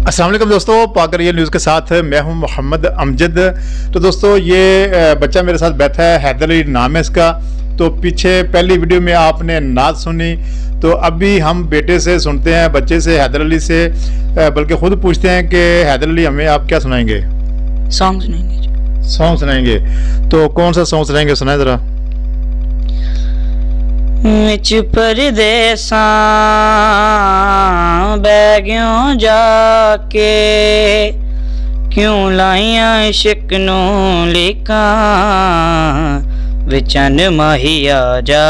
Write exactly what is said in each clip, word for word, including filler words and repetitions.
अस्सलाम वालेकुम दोस्तों, पाक रियल न्यूज़ के साथ मैं हूं मोहम्मद अमजद। तो दोस्तों ये बच्चा मेरे साथ बैठा है, हैदर अली नाम है इसका। तो पीछे पहली वीडियो में आपने नात सुनी, तो अभी हम बेटे से सुनते हैं, बच्चे से, हैदर अली से, बल्कि खुद पूछते हैं कि हैदर अली हमें आप क्या सुनाएंगे? सॉन्ग सुनाएंगे। सॉन्ग सुनाएंगे, तो कौन सा सॉन्ग सुनाएंगे, सुनाए ज़रा। विच परदेसां बैग्यों जाके क्यों लाइयां इश्क नूं लीकां, विचन माहिया जा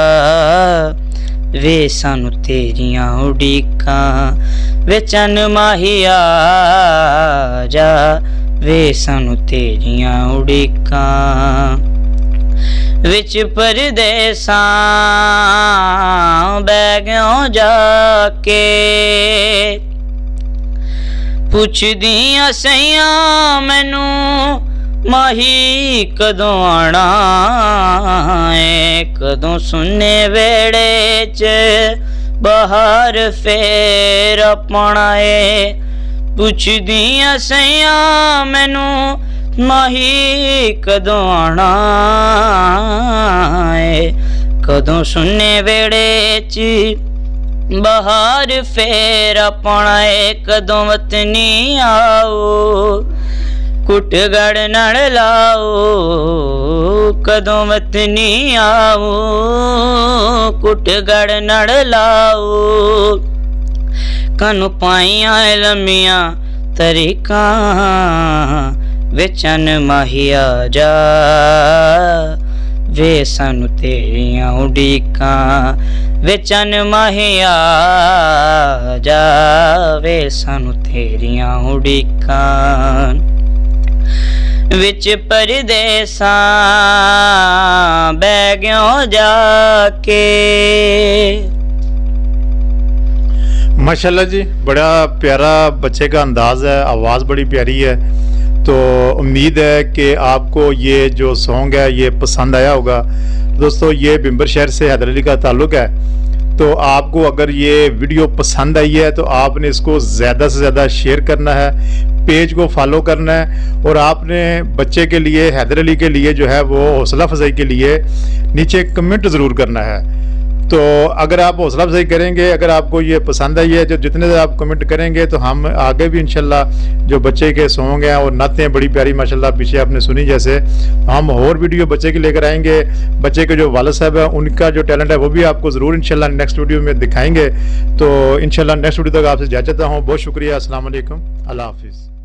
वे सानू तेरियां उड़ीकां, विचन माहिया जा वे सानू तेरियां उड़ीकां। विच परदेसां बैग्यों जाके पुछदियां सैयां मैनू माही कदों आना है, कदों सुन्ने वेड़े च बाहर फेर पाना है। पुछदियां सैयां मैनू माही कदों आना है, कदों सुन्ने वेड़े च बाहर फेर पाना है। कदों वतनी आओ कुटगड़ नड़ लाओ, कदों वतनी आओ कुटगड़ नड़ लाओ। कनु पाइयां लम्मियां तरीकां, विचन माहिया जा वे सानू तेरियां उड़ीकां, विचन माहिया जा वे सानू तेरियां उड़ीकां। विच परदेसां बैग्यों जाके। माशाल्लाह जी, बड़ा प्यारा बच्चे का अंदाज़ है, आवाज़ बड़ी प्यारी है। तो उम्मीद है कि आपको ये जो सॉन्ग है ये पसंद आया होगा। दोस्तों ये बिम्बर शहर से हैदर अली का ताल्लुक़ है, तो आपको अगर ये वीडियो पसंद आई है तो आपने इसको ज़्यादा से ज़्यादा शेयर करना है, पेज को फॉलो करना है, और आपने बच्चे के लिए, हैदर अली के लिए जो है वो हौसला अफजाई के लिए नीचे कमेंट ज़रूर करना है। तो अगर आप हौसला अफजाई करेंगे, अगर आपको ये पसंद आई है, जो जितने ज़्यादा आप कमेंट करेंगे तो हम आगे भी इंशाल्लाह जो बच्चे के सॉन्ग हैं और नातें बड़ी प्यारी माशाल्लाह पीछे आपने सुनी, जैसे हम और वीडियो बच्चे की लेकर आएंगे। बच्चे के जो वालिद साहब है उनका जो टैलेंट है वो भी आपको ज़रूर इंशाल्लाह नेक्स्ट वीडियो में दिखाएंगे। तो इंशाल्लाह नेक्स्ट वीडियो तक आपसे इजाज़त चाहता हूँ। बहुत शुक्रिया। अस्सलाम वालेकुम, अल्लाह हाफिज़।